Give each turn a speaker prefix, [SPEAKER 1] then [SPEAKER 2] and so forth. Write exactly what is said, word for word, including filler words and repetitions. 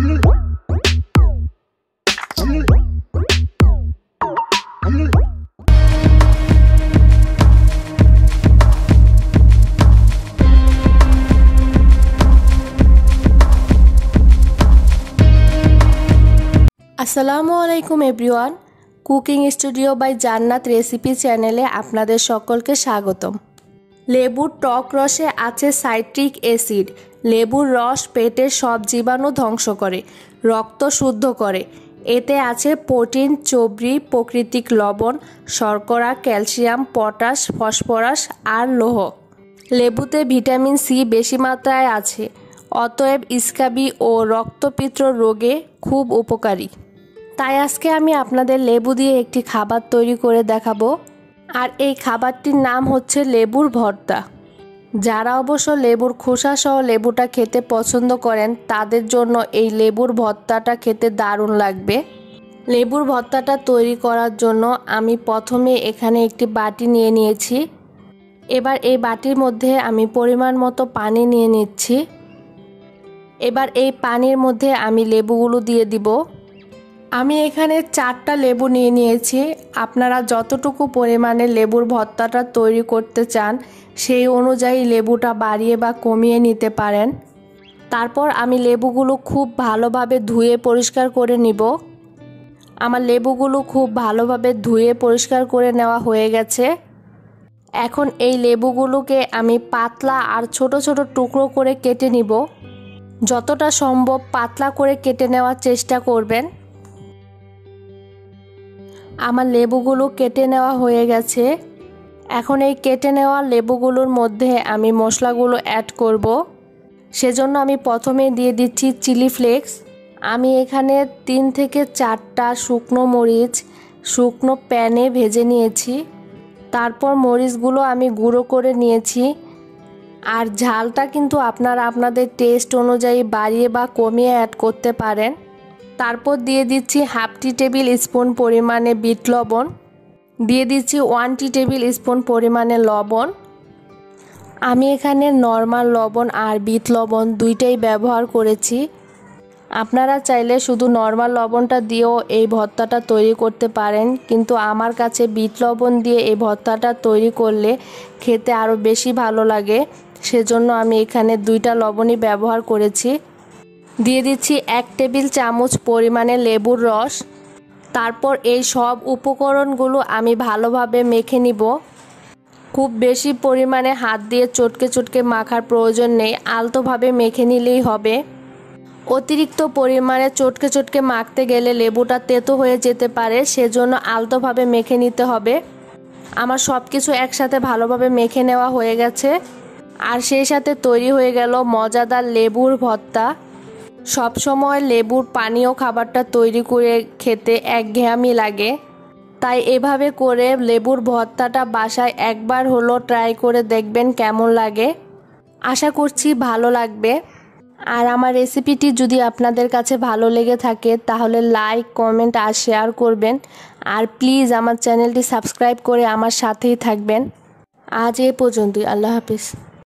[SPEAKER 1] আসসালামু আলাইকুম everyone, cooking studio by Jannat recipe চ্যানেলে আপনাদের সকলকে স্বাগতম। লেবুর টক রসে আছে সাইট্রিক অ্যাসিড। লেবুর রস পেটের সব জীবাণু ধ্বংস করে, রক্ত শুদ্ধ করে। এতে আছে প্রোটিন, চর্বি, প্রাকৃতিক লবণ, শর্করা, ক্যালসিয়াম, পটাশ, ফসফরাস আর লৌহ। লেবুতে ভিটামিন সি বেশি মাত্রায় আছে, অতএব স্ক্যাবি ও রক্তপিত্ত রোগে খুব উপকারী। তাই আজকে আমি আপনাদের লেবু দিয়ে একটি খাবার তৈরি করে দেখাবো, আর এই খাবারটির নাম হচ্ছে লেবুর ভর্তা। যারা অবশ্য লেবুর খোসা সহ লেবুটা খেতে পছন্দ করেন তাদের জন্য এই লেবুর ভর্তাটা খেতে দারুণ লাগবে। লেবুর ভর্তাটা তৈরি করার জন্য আমি প্রথমে এখানে একটি বাটি নিয়ে নিয়েছি। এবার এই বাটির মধ্যে আমি পরিমাণ মতো পানি নিয়ে নিচ্ছি। এবার এই পানির মধ্যে আমি লেবুগুলো দিয়ে দিব। আমি এখানে চারটা লেবু নিয়ে নিয়েছি। আপনারা যতটুকু পরিমাণে লেবুর ভর্তাটা তৈরি করতে চান সেই অনুযায়ী লেবুটা বাড়িয়ে বা কমিয়ে নিতে পারেন। তারপর আমি লেবুগুলো খুব ভালোভাবে ধুয়ে পরিষ্কার করে নিব। আমার লেবুগুলো খুব ভালোভাবে ধুয়ে পরিষ্কার করে নেওয়া হয়ে গেছে। এখন এই লেবুগুলোকে আমি পাতলা আর ছোট ছোট টুকরো করে কেটে নিব। যতটা সম্ভব পাতলা করে কেটে নেওয়ার চেষ্টা করবেন। আমার লেবুগুলো কেটে নেওয়া হয়ে গেছে। এখন এই কেটে নেওয়া লেবুগুলোর মধ্যে আমি মশলাগুলো অ্যাড করব। সেজন্য আমি প্রথমে দিয়ে দিচ্ছি চিলি ফ্লেক্স। আমি এখানে তিন থেকে চারটা শুকনো মরিচ শুকনো প্যানে ভেজে নিয়েছি। তারপর মরিচগুলো আমি গুঁড়ো করে নিয়েছি। আর ঝালটা কিন্তু আপনারা আপনাদের টেস্ট অনুযায়ী বাড়িয়ে বা কমিয়ে অ্যাড করতে পারেন। তারপর দিয়ে দিচ্ছি হাফ টি টেবিল স্পুন পরিমাণে বিট লবণ, দিয়ে দিচ্ছি ওয়ান টি টেবিল স্পুন পরিমাণে লবণ। আমি এখানে নর্মাল লবণ আর বিট লবণ দুইটাই ব্যবহার করেছি। আপনারা চাইলে শুধু নর্মাল লবণটা দিয়েও এই ভর্তাটা তৈরি করতে পারেন, কিন্তু আমার কাছে বিট লবণ দিয়ে এই ভর্তাটা তৈরি করলে খেতে আরও বেশি ভালো লাগে, সেজন্য আমি এখানে দুইটা লবণই ব্যবহার করেছি। দিয়ে দিচ্ছি এক টেবিল চামচ পরিমাণে লেবুর রস। তারপর এই সব উপকরণগুলো আমি ভালোভাবে মেখে নিব। খুব বেশি পরিমাণে হাত দিয়ে চটকে চটকে মাখার প্রয়োজন নেই, আলতোভাবে মেখে নিলেই হবে। অতিরিক্ত পরিমাণে চটকে চটকে মাখতে গেলে লেবুটা তেতো হয়ে যেতে পারে, সেজন্য আলতোভাবে মেখে নিতে হবে। আমার সব কিছু একসাথে ভালোভাবে মেখে নেওয়া হয়ে গেছে, আর সেই সাথে তৈরি হয়ে গেল মজাদার লেবুর ভর্তা। সব সময় লেবুর পানীয় খাবারটা তৈরি করে খেতে একঘেয়েমি লাগে, তাই এভাবে করে লেবুর ভর্তাটা বাসায় একবার হলো ট্রাই করে দেখবেন কেমন লাগে। আশা করছি ভালো লাগবে। আর আমার রেসিপিটি যদি আপনাদের কাছে ভালো লেগে থাকে তাহলে লাইক, কমেন্ট আর শেয়ার করবেন। আর প্লিজ আমার চ্যানেলটি সাবস্ক্রাইব করে আমার সাথেই থাকবেন। আজ এ পর্যন্তই। আল্লাহ হাফিজ।